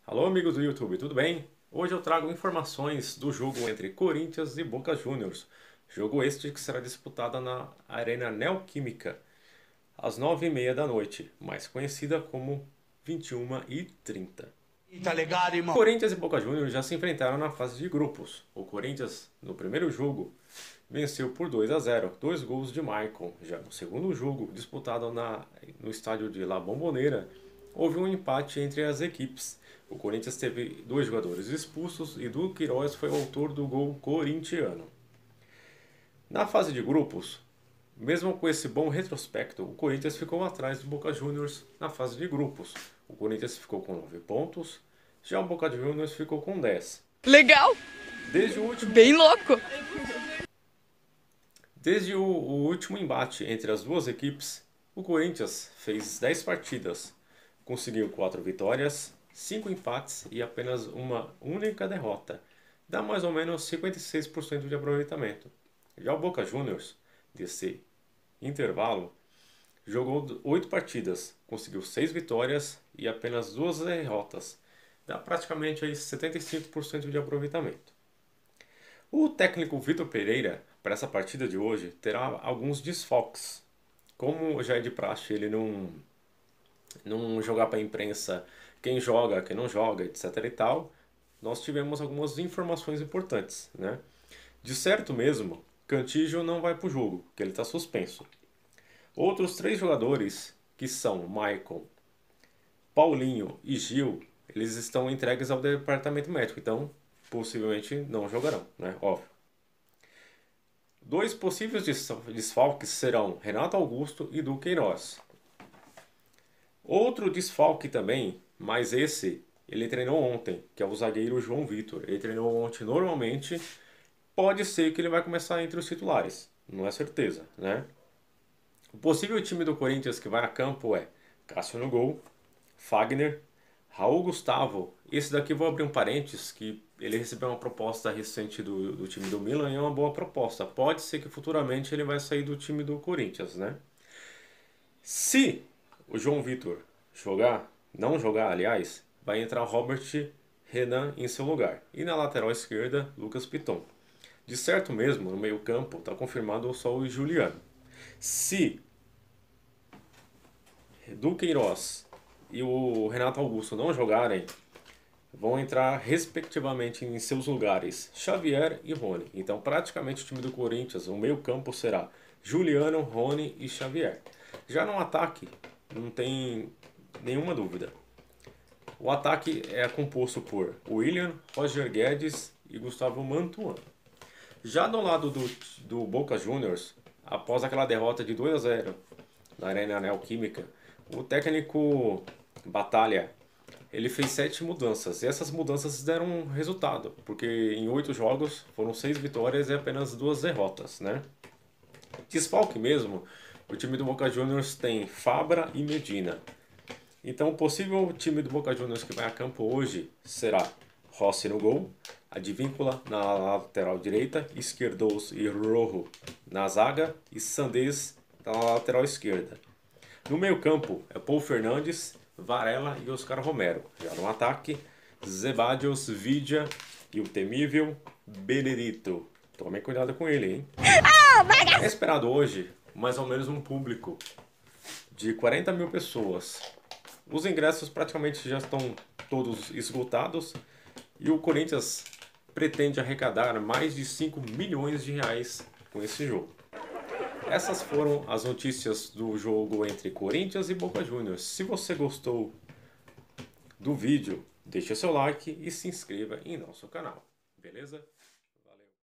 Alô amigos do YouTube, tudo bem? Hoje eu trago informações do jogo entre Corinthians e Boca Juniors. Jogo este que será disputado na Arena Neoquímica, às 9h30 da noite, mais conhecida como 21h30. Tá ligado, irmão? Corinthians e Boca Juniors já se enfrentaram na fase de grupos. O Corinthians, no primeiro jogo, venceu por 2-0, 2 gols de Maicon. Já no segundo jogo, disputado no estádio de La Bombonera, houve um empate entre as equipes. O Corinthians teve 2 jogadores expulsos e Du Queiroz foi o autor do gol corintiano. Na fase de grupos, mesmo com esse bom retrospecto, o Corinthians ficou atrás do Boca Juniors na fase de grupos. O Corinthians ficou com 9 pontos, já o Boca Juniors ficou com 10. Legal! Desde o último, Bem louco! desde o último embate entre as duas equipes, o Corinthians fez 10 partidas, conseguiu 4 vitórias, 5 empates e apenas uma única derrota. Dá mais ou menos 56% de aproveitamento. Já o Boca Juniors, desse intervalo, jogou 8 partidas, conseguiu 6 vitórias e apenas 2 derrotas. Dá praticamente aí 75% de aproveitamento. O técnico Vitor Pereira, para essa partida de hoje, terá alguns desfalques. Como já é de praxe ele não jogar para a imprensa quem joga, quem não joga, etc e tal, nós tivemos algumas informações importantes, né? De certo mesmo, Cantillo não vai para o jogo, que ele está suspenso. Outros 3 jogadores, que são Maicon, Paulinho e Gil, eles estão entregues ao departamento médico, então possivelmente não jogarão, né? Óbvio. 2 possíveis desfalques serão Renato Augusto e Du Queiroz. Outro desfalque também, mas esse ele treinou ontem, que é o zagueiro João Vitor. Ele treinou ontem normalmente, pode ser que ele vai começar entre os titulares, não é certeza, né? O possível time do Corinthians que vai a campo é Cássio no gol, Fagner, Raul Gustavo. Esse daqui eu vou abrir um parênteses, que ele recebeu uma proposta recente do time do Milan e é uma boa proposta. Pode ser que futuramente ele vai sair do time do Corinthians, né? Se o João Vitor não jogar, aliás, vai entrar Robert Renan em seu lugar. E na lateral esquerda, Lucas Piton. De certo mesmo, no meio campo, está confirmado só o Juliano. Se Du Queiroz e o Renato Augusto não jogarem, vão entrar respectivamente em seus lugares Xavier e Rony. Então praticamente o time do Corinthians, o meio campo será Juliano, Rony e Xavier. Já no ataque, não tem nenhuma dúvida. O ataque é composto por William, Roger Guedes e Gustavo Mantuan. Já do lado do Boca Juniors, após aquela derrota de 2-0 na Arena Neoquímica, o técnico Batalha ele fez 7 mudanças. E essas mudanças deram um resultado, porque em 8 jogos foram 6 vitórias e apenas 2 derrotas, né? Desfalque mesmo, o time do Boca Juniors tem Fabra e Medina. Então o possível time do Boca Juniors que vai a campo hoje será Rossi no gol, Advíncula na lateral direita, Esquerdos e Rojo na zaga e Sandés na lateral esquerda. No meio campo é Paul Fernandes, Varela e Oscar Romero. Já no ataque, Zebadios, Vidia e o temível Benedito. Tomem cuidado com ele, hein? É esperado hoje mais ou menos um público de 40 mil pessoas. Os ingressos praticamente já estão todos esgotados e o Corinthians pretende arrecadar mais de 5 milhões de reais com esse jogo. Essas foram as notícias do jogo entre Corinthians e Boca Juniors. Se você gostou do vídeo, deixe seu like e se inscreva em nosso canal. Beleza?